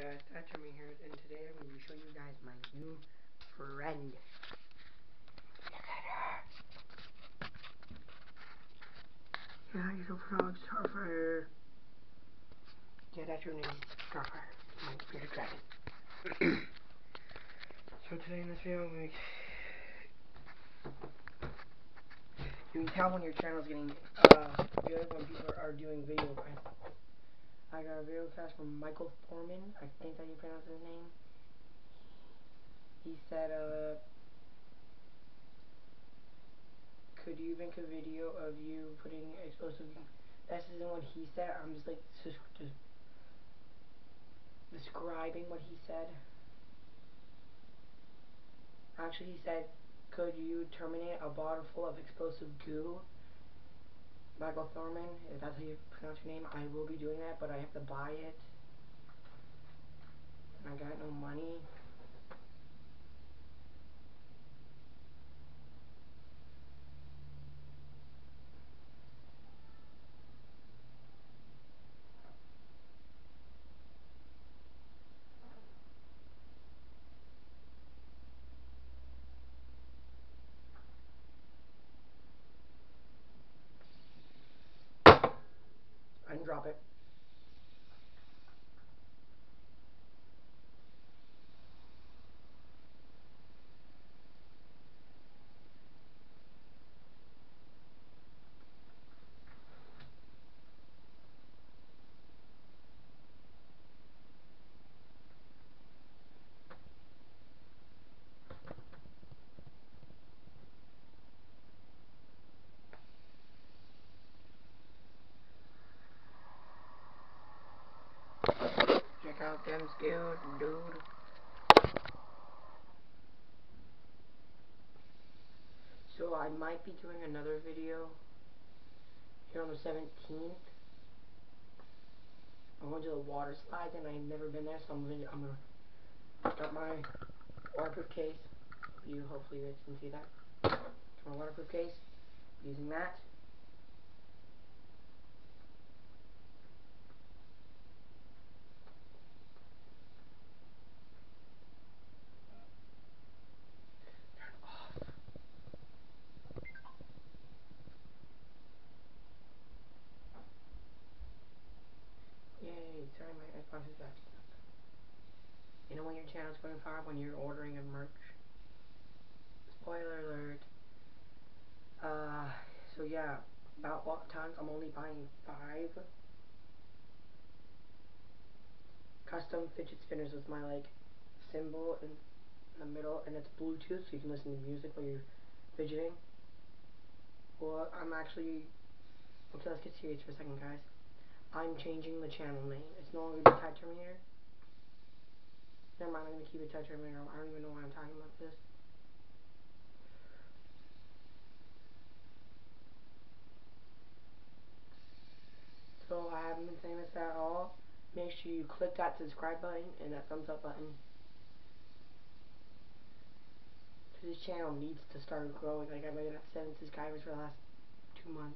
guys, Tatchami here, and today I'm going to show you guys my new friend. Look at her. Yeah, you don't know Starfire. Yeah, that's your name, Starfire, my bearded dragon. So today in this video, you can tell when your channel is getting good when people are doing video. I got a video cast from Michael Foreman, I think that you pronounce his name. He said, could you make a video of you putting explosive? That isn't what he said. I'm just like describing what he said. Actually, he said, could you terminate a bottle full of explosive goo? Michael Thorman, if that's how you pronounce your name, I will be doing that, but I have to buy it. And I got no money. I didn't drop it. Check out them skills, dude. So I might be doing another video here on the 17th. I'm going to the water slides and I've never been there, so I'm gonna got my waterproof case. Hopefully you guys can see that. My waterproof case. Using that. Yay, sorry my Xbox is back. You know when your channel's going far when you're ordering a merch? Spoiler alert. So yeah, about what times I'm only buying 5 custom fidget spinners with my like symbol in the middle, and it's Bluetooth so you can listen to music while you're fidgeting. Well, I'm actually, okay, let's get serious for a second, guys. I'm changing the channel name. It's no longer the Tide Terminator. Never mind, I'm going to keep it Tide Terminator. I don't even know why I'm talking about this. So I haven't been saying this at all. Make sure you click that subscribe button and that thumbs up button. Because this channel needs to start growing. Like I've been at 7 subscribers for the last 2 months.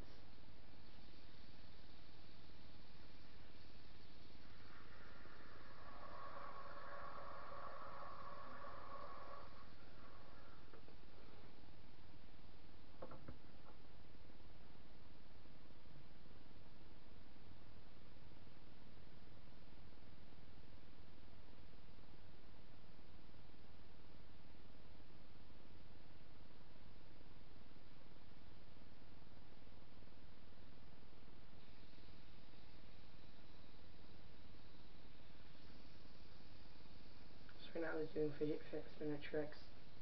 So right now I was doing fidget spinner tricks.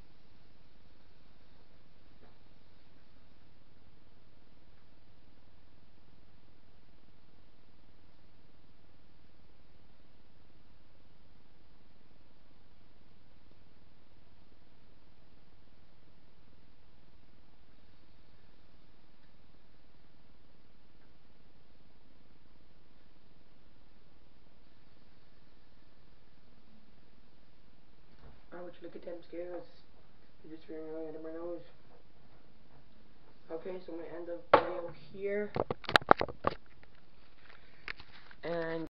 Oh, would you look at them scales? They're just running right out of my nose. Okay, so I'm going to end the video here. And